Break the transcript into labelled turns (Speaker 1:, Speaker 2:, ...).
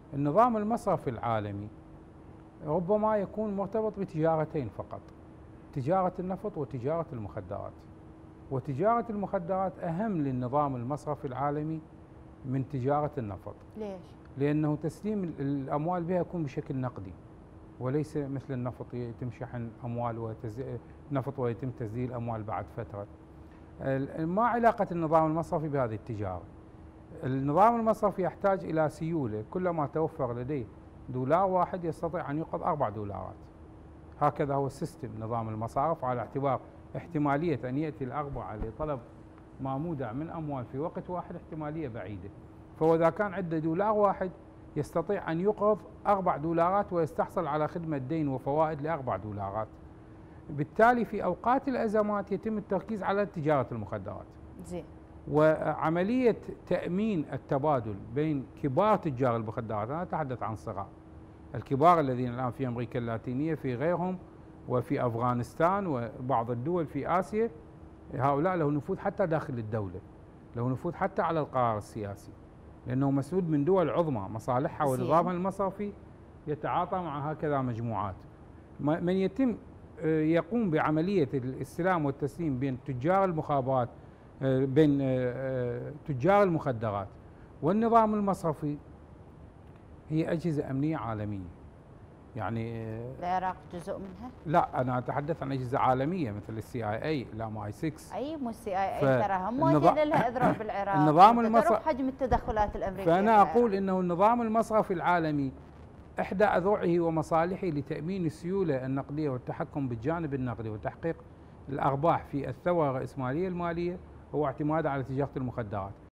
Speaker 1: النظام المصرفي العالمي ربما يكون مرتبط بتجارتين فقط، تجارة النفط وتجارة المخدرات. وتجارة المخدرات أهم للنظام المصرفي العالمي من تجارة النفط.
Speaker 2: ليش؟
Speaker 1: لأنه تسليم الأموال بها يكون بشكل نقدي، وليس مثل النفط يتم شحن أموال نفط ويتم تسديد الأموال بعد فترة. ما علاقة النظام المصرفي بهذه التجارة؟ النظام المصرفي يحتاج إلى سيولة، كلما توفر لديه دولار واحد يستطيع أن يقبض 4 دولارات. هكذا هو السيستم نظام المصارف، على اعتبار احتمالية أن يأتي الأربعة لطلب ما مودع من أموال في وقت واحد احتمالية بعيدة. فهو إذا كان عنده دولار واحد يستطيع أن يقرض 4 دولارات ويستحصل على خدمة دين وفوائد ل4 دولارات. بالتالي في أوقات الأزمات يتم التركيز على تجارة المخدرات.
Speaker 2: زين.
Speaker 1: وعملية تأمين التبادل بين كبار تجار المخدرات، أنا أتحدث عن صغار، الكبار الذين الآن في أمريكا اللاتينية، في غيرهم، وفي أفغانستان وبعض الدول في آسيا، هؤلاء له نفوذ حتى داخل الدولة، له نفوذ حتى على القرار السياسي، لأنه مسؤول من دول عظمى مصالحها ونظامها المصرفي يتعاطى مع هكذا مجموعات. من يتم يقوم بعملية الاستلام والتسليم بين تجار المخابرات، بين تجار المخدرات والنظام المصرفي، هي أجهزة أمنية عالمية. يعني
Speaker 2: العراق جزء منها؟
Speaker 1: لا، أنا أتحدث عن أجهزة عالمية مثل CIA، لا MI 6.
Speaker 2: أي مو CIA، ترى هم موجودين لها أذرع بالعراق.
Speaker 1: النظام المصرفي
Speaker 2: حجم التدخلات الأمريكية.
Speaker 1: فأنا أقول إنه النظام المصرفي العالمي إحدى أذرعه ومصالحه لتأمين السيولة النقدية والتحكم بالجانب النقدي وتحقيق الأرباح في الثورة الرأسمالية المالية هو اعتماد على تجارة المخدرات.